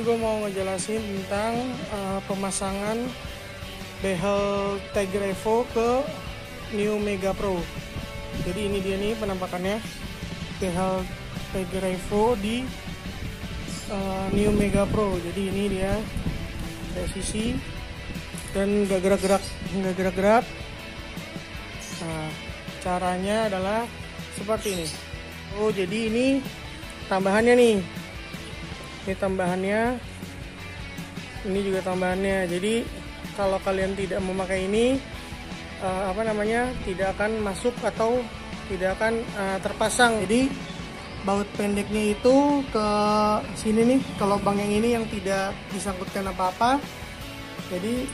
gue mau ngejelasin tentang pemasangan behel Tiger Evo ke New Mega Pro. Jadi ini dia nih penampakannya behel Tiger Evo di New Mega Pro. Jadi ini dia presisi dan nggak gerak-gerak. Nah, caranya adalah seperti ini. Oh, jadi ini tambahannya nih. Ini tambahannya. Ini juga tambahannya. Jadi kalau kalian tidak memakai ini, tidak akan masuk atau tidak akan terpasang. Jadi baut pendeknya itu ke sini nih, ke lubang yang ini yang tidak disangkutkan apa-apa. Jadi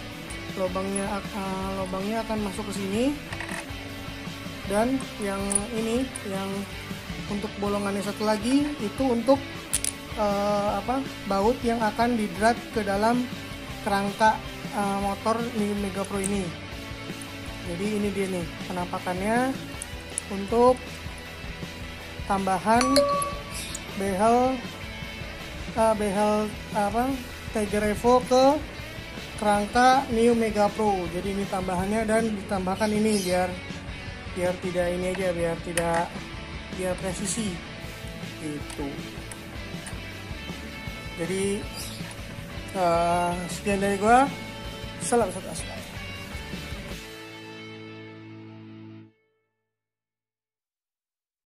lubangnya akan masuk ke sini. Dan yang ini, yang untuk bolongannya satu lagi itu untuk baut yang akan didrat ke dalam kerangka motor New Mega Pro ini. Jadi ini dia nih penampakannya untuk tambahan behel Tiger Evo ke kerangka New Mega Pro. Jadi ini tambahannya dan ditambahkan ini biar tidak ini aja, biar presisi gitu. Jadi sekian dari gua. Salam satu asal.